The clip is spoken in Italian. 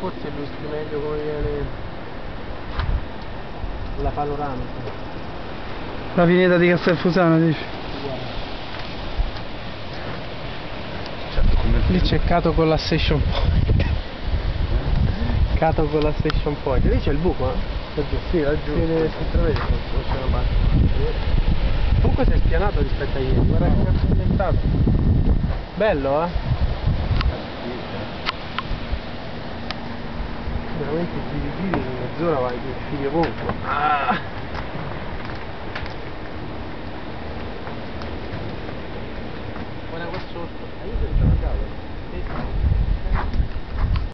forse illustri meglio come viene la panoramica. La pineta di Castelfusano, dici? Lì c'è Cato con la Station Point. Cato con la Station Point. Lì c'è il buco, eh? Laggiù. Sì, laggiù. Si intravede, non c'è una barca. Comunque si è spianato rispetto a ieri, guarda che cazzo è diventato. Bello, veramente giri in mezz'ora vai che fili ovunque. Guarda qua sotto. Io sono già andato.